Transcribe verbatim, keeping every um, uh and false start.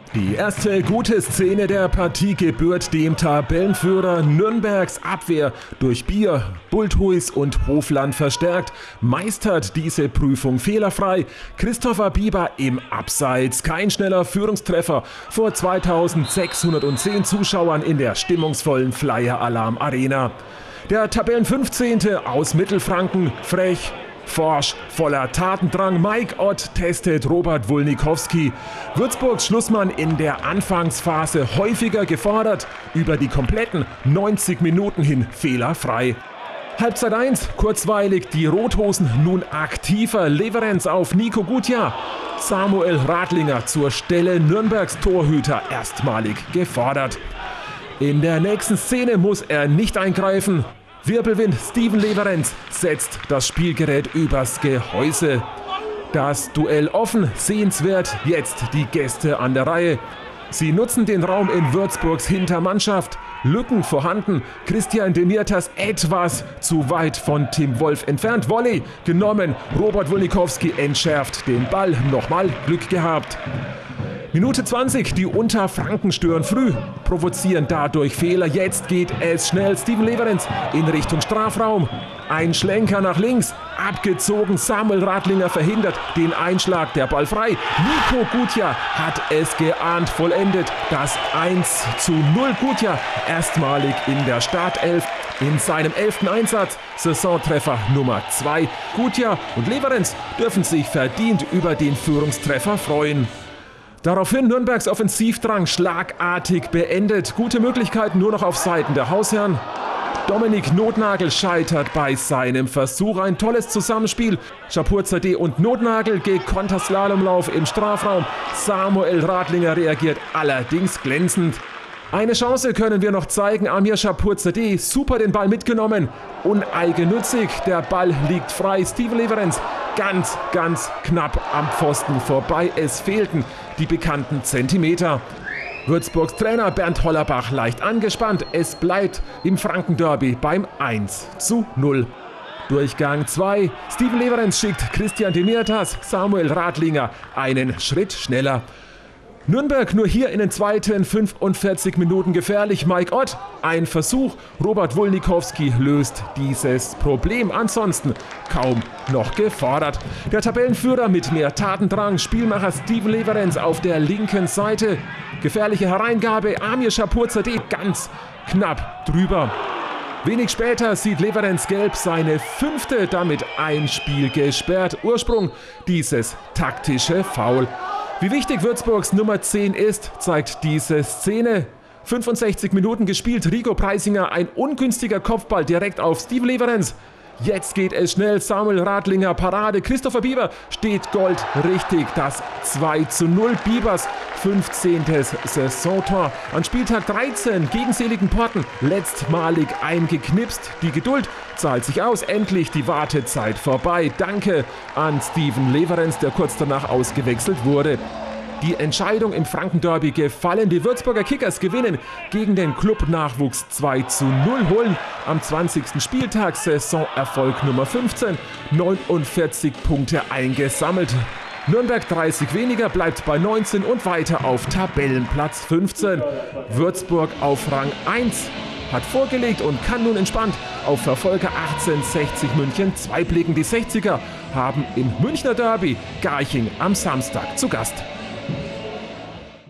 Die erste gute Szene der Partie gebührt dem Tabellenführer. Nürnbergs Abwehr durch Bier, Bulthuis und Hofland verstärkt, meistert diese Prüfung fehlerfrei. Christopher Bieber im Abseits, kein schneller Führungstreffer vor zweitausendsechshundertzehn Zuschauern in der stimmungsvollen Flyer Alarm Arena. Der Tabellenfünfzehnte aus Mittelfranken, frech, forsch, voller Tatendrang. Mike Ott testet Robert Wulnikowski. Würzburgs Schlussmann in der Anfangsphase häufiger gefordert, über die kompletten neunzig Minuten hin fehlerfrei. Halbzeit eins, kurzweilig die Rothosen, nun aktiver. Leverenz auf Nico Gutjahr. Samuel Radlinger zur Stelle, Nürnbergs Torhüter erstmalig gefordert. In der nächsten Szene muss er nicht eingreifen. Wirbelwind, Steven Leverenz setzt das Spielgerät übers Gehäuse. Das Duell offen, sehenswert, jetzt die Gäste an der Reihe. Sie nutzen den Raum in Würzburgs Hintermannschaft. Lücken vorhanden, Christian Demirtas etwas zu weit von Tim Wolf entfernt. Volley genommen, Robert Wulnikowski entschärft den Ball. Nochmal Glück gehabt. Minute zwanzig, die Unterfranken stören früh, provozieren dadurch Fehler. Jetzt geht es schnell. Steven Leverenz in Richtung Strafraum. Ein Schlenker nach links, abgezogen. Samuel Radlinger verhindert den Einschlag. Der Ball frei. Nico Gutjahr hat es geahnt, vollendet das eins zu null. Gutjahr erstmalig in der Startelf. In seinem elften Einsatz, Saisontreffer Nummer zwei. Gutjahr und Leverenz dürfen sich verdient über den Führungstreffer freuen. Daraufhin Nürnbergs Offensivdrang schlagartig beendet. Gute Möglichkeiten nur noch auf Seiten der Hausherren. Dominik Notnagel scheitert bei seinem Versuch. Ein tolles Zusammenspiel. Schapurzadeeh und Notnagel, gekonnter Slalomlauf im Strafraum. Samuel Radlinger reagiert allerdings glänzend. Eine Chance können wir noch zeigen. Amir Schapurzadeeh, super den Ball mitgenommen. Uneigennützig, der Ball liegt frei. Steven Leverenz ganz, ganz knapp am Pfosten vorbei. Es fehlten die bekannten Zentimeter. Würzburgs Trainer Bernd Hollerbach leicht angespannt. Es bleibt im Frankenderby beim eins zu null. Durchgang zwei. Steven Leverenz schickt Christian Demirtas, Samuel Radlinger einen Schritt schneller. Nürnberg nur hier in den zweiten fünfundvierzig Minuten gefährlich. Mike Ott, ein Versuch. Robert Wulnikowski löst dieses Problem. Ansonsten kaum noch gefordert. Der Tabellenführer mit mehr Tatendrang. Spielmacher Steven Leverenz auf der linken Seite. Gefährliche Hereingabe. Amir Schapurzadeeh ganz knapp drüber. Wenig später sieht Leverenz gelb, seine fünfte, damit ein Spiel gesperrt. Ursprung dieses taktische Foul. Wie wichtig Würzburgs Nummer zehn ist, zeigt diese Szene. fünfundsechzig Minuten gespielt, Rico Preisinger, ein ungünstiger Kopfball direkt auf Steven Leverenz. Jetzt geht es schnell, Samuel Radlinger, Parade, Christopher Bieber steht Gold richtig, das zwei zu null, Biebers fünfzehntes Saisontor. An Spieltag dreizehn gegen Seligenporten letztmalig eingeknipst. Die Geduld zahlt sich aus, endlich die Wartezeit vorbei. Danke an Steven Leverenz, der kurz danach ausgewechselt wurde. Die Entscheidung im Frankenderby gefallen. Die Würzburger Kickers gewinnen gegen den Club-Nachwuchs zwei zu null, holen am zwanzigsten Spieltag Saisonerfolg Nummer fünfzehn, neunundvierzig Punkte eingesammelt. Nürnberg dreißig weniger, bleibt bei neunzehn und weiter auf Tabellenplatz fünfzehn. Würzburg auf Rang eins hat vorgelegt und kann nun entspannt auf Verfolger achtzehnhundertsechzig München zwei blicken. Die sechziger haben im Münchner Derby Garching am Samstag zu Gast.